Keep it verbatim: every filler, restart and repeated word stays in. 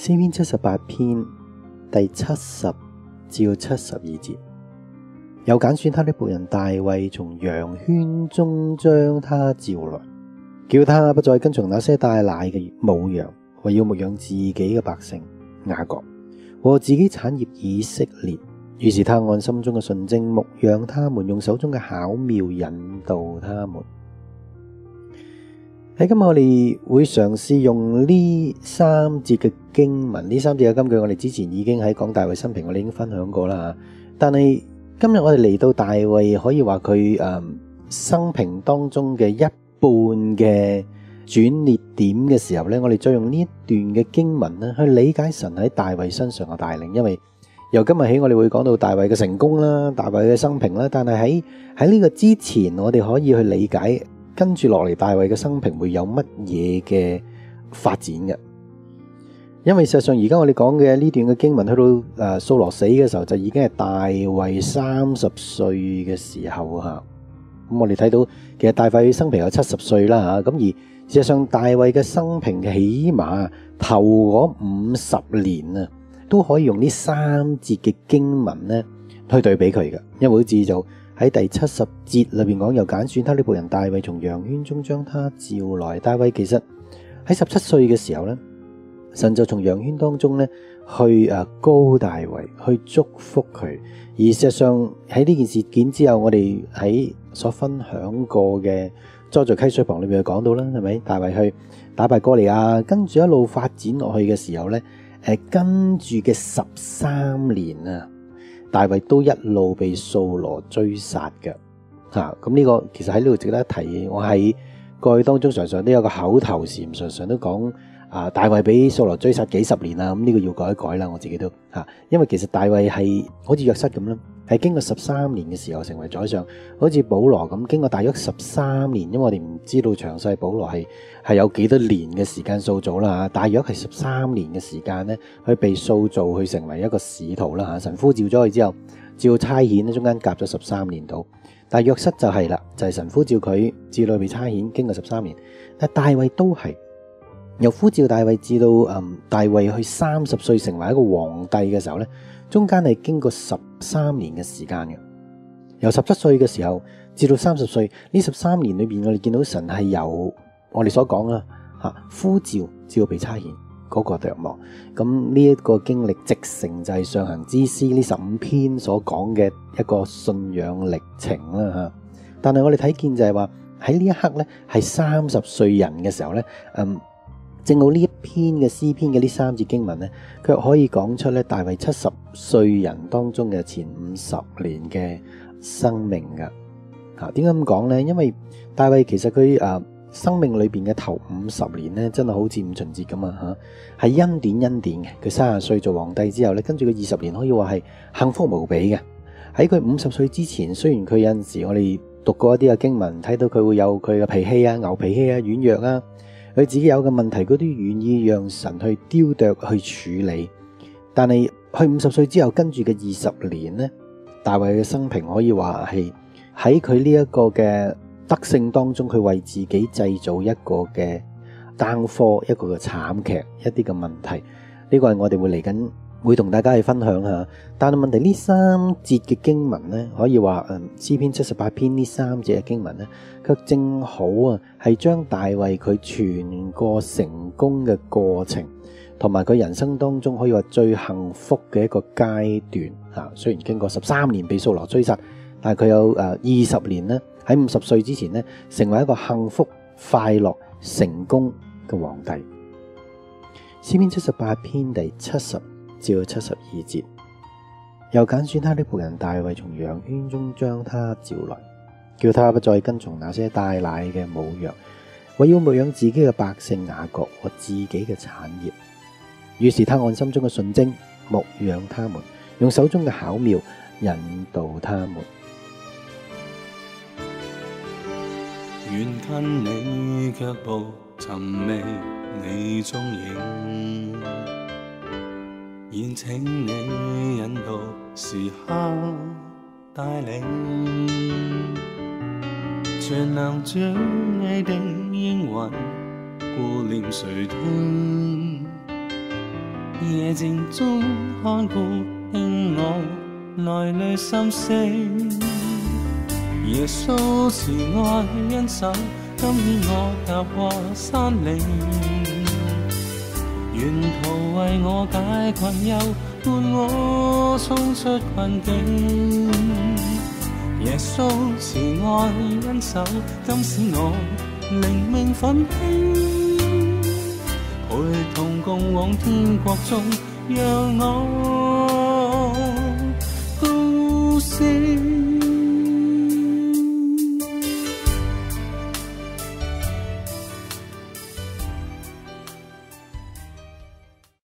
詩篇七十八篇第七十至七十二節，又揀選他的僕人大衛，從羊圈中將他召來，叫他不再跟從那些帶奶嘅母羊，為要牧養自己嘅百姓雅各和自己產業以色列。於是他按心中嘅純正牧養他們，用手中嘅巧妙引導他們。喺今日我哋會嘗試用呢三節嘅經文，呢三節嘅金句我哋之前已經喺講大衛生平，我哋已經分享過啦吓。但係今日我哋嚟到大衛，可以話佢誒生平當中嘅一半嘅轉捩點嘅時候呢，我哋再用呢一段嘅經文咧去理解神喺大衛身上嘅帶領。因為由今日起我哋會講到大衛嘅成功啦，大衛嘅生平啦，但係喺喺呢個之前，我哋可以去理解跟住落嚟大衛嘅生平會有乜嘢嘅發展嘅。因為事實上而家我哋講嘅呢段嘅經文去到誒掃羅死嘅時候，就已經係大衛三十歲嘅時候吓。咁我哋睇到其實大衛生平有七十歲啦吓，咁而事實上大衛嘅生平起碼頭嗰五十年啊，都可以用呢三節嘅經文咧去對比佢嘅。因為好似就喺第七十節裏邊講，又揀選他的僕人大衛，從羊圈中將他召來。大衛其實喺十七歲嘅時候咧，神就從羊圈當中咧去誒膏大衛，去祝福佢。而事實上喺呢件事件之後，我哋喺所分享過嘅栽在溪水旁裏面講到啦，係咪？大衛去打敗哥利亞，跟住一路發展落去嘅時候咧，誒跟住嘅十三年啊，大衛都一路被掃羅追殺嘅嚇。咁呢個其實喺呢度值得一提。我喺過去當中常常都有個口頭禪，常常都講啊，大衛俾掃羅追殺幾十年啦。咁呢個要改一改啦，我自己都嚇。因為其實大衛係好似約瑟咁啦，係經過十三年嘅時候成為宰相，好似保羅咁經過大約十三年，因為我哋唔知道詳細保羅係係有幾多年嘅時間塑造啦嚇，大約係十三年嘅時間咧，去被塑造去成為一個使徒啦嚇。神呼召咗佢之後，照差遣咧，中間夾咗十三年度。但係約瑟就係啦，就係、是、神呼召佢，至到被差遣，經過十三年。但係大衛都係由呼召大衛至到嗯大衛去三十歲成為一個皇帝嘅時候咧，中間係經過十三年嘅時間嘅。由十七歲嘅時候至到三十歲呢十三年裏邊，我哋見到神係由我哋所講啦吓呼召至到被差遣嗰個約莫。咁呢一個經歷直成就係上行之詩呢十五篇所講嘅一個信仰歷程啦吓。但係我哋睇見就係話喺呢一刻咧，係三十歲人嘅時候咧，嗯。正好呢一篇嘅詩篇嘅呢三節經文呢，卻可以講出咧大衛七十歲人當中嘅前五十年嘅生命噶。吓，點解咁講呢？因為大衛其實佢誒生命裏邊嘅頭五十年呢，真係好似五旬節咁啊吓，係恩典恩典嘅。佢三十歲做皇帝之後咧，跟住佢二十年可以話係幸福無比嘅。喺佢五十歲之前，雖然佢有陣時我哋讀過一啲嘅經文，睇到佢會有佢嘅脾氣啊、牛脾氣啊、軟弱啊。佢自己有嘅問題，佢都願意讓神去雕琢去處理。但係去五十歲之後，跟住嘅二十年呢，大衛嘅生平可以話係喺佢呢一個嘅德性當中，佢為自己製造一個嘅單科，一個嘅慘劇，一啲嘅問題。呢個係我哋會嚟緊會同大家去分享下。但係問題呢三節嘅經文呢，可以話誒詩篇七十八篇呢三節嘅經文呢，卻正好啊係將大衛佢全個成功嘅過程，同埋佢人生當中可以話最幸福嘅一個階段吓。雖然經過十三年被掃羅追殺，但係佢有誒二十年呢，喺五十歲之前呢，成為一個幸福快樂成功嘅皇帝。詩篇七十八篇第七十至到七十二節，又揀選他的僕人大衛，從羊圈中將他召來，叫他不再跟從那些帶奶嘅母羊，為要牧養自己嘅百姓雅各和自己嘅產業。於是他按心中嘅純正牧養他們，用手中嘅巧妙引導他們。 願跟你腳步尋覓你蹤影，願請你引導時刻帶領，全能將你的應允顧念垂聽， 夜靜中看顧，聽我內裏心聲。耶穌慈愛恩手，今天我踏過山嶺，沿途為我解困憂，伴我衝出困境。耶穌慈愛恩手，今使我靈命奮興，陪同共往天國中，讓我